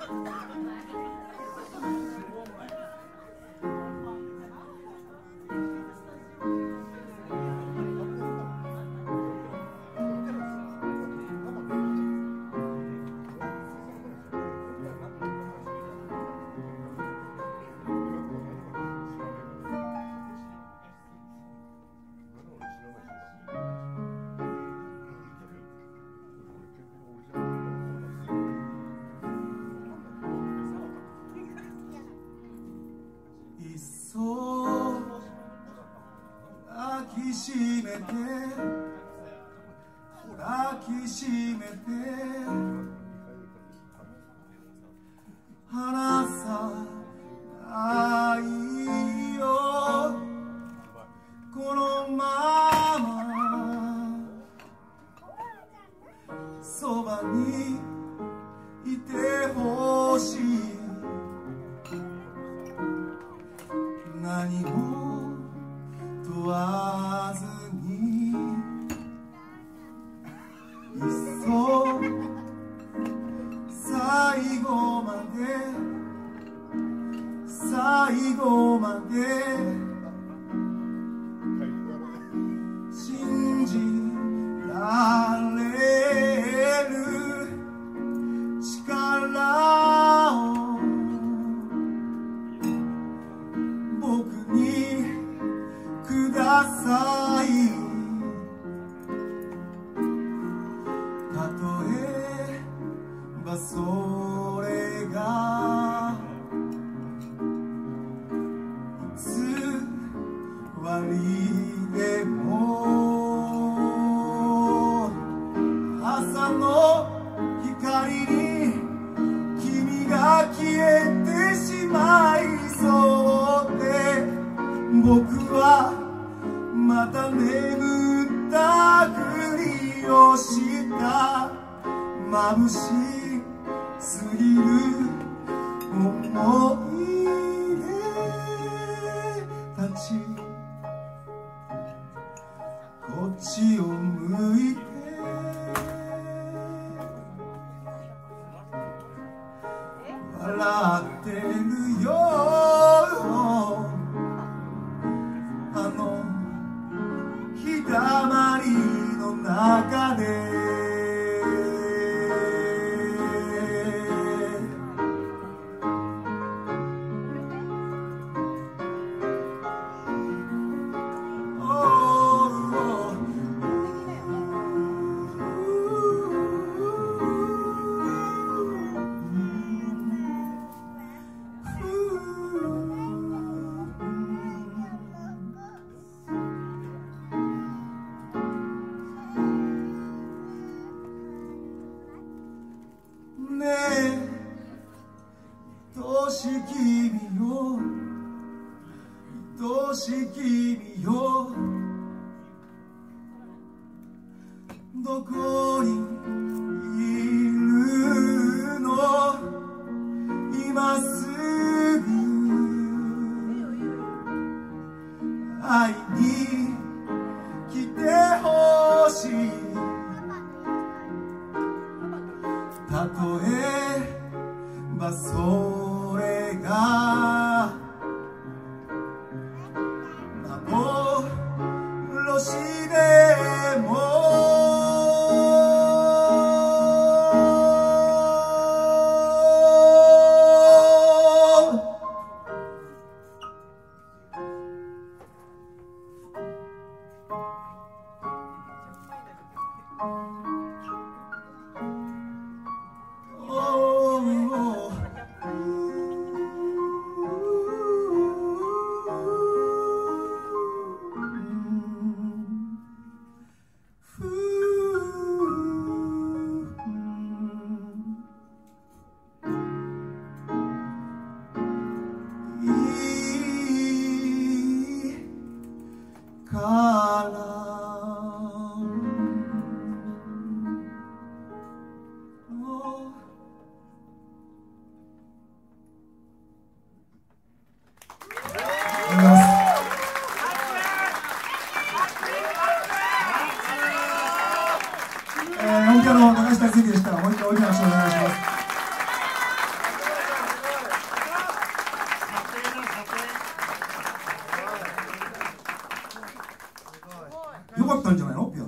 抱きしめて抱きしめて離さないよこのままそばにいてほしい何も問わずにいっそ最後まで最後まで信じられる力を僕にくださいたとえばそれが偽りでも朝の光に君が消えてしまいそうで僕はまた眠ったふりをした眩しすぎる思い出たちこっちを向いて笑ってるよあの日だまりの中でねえ愛しき君よ愛しき君よどこにいるの今すぐ会いに来てほしいたとえばそれが幻でもかったんじゃないのピアノ。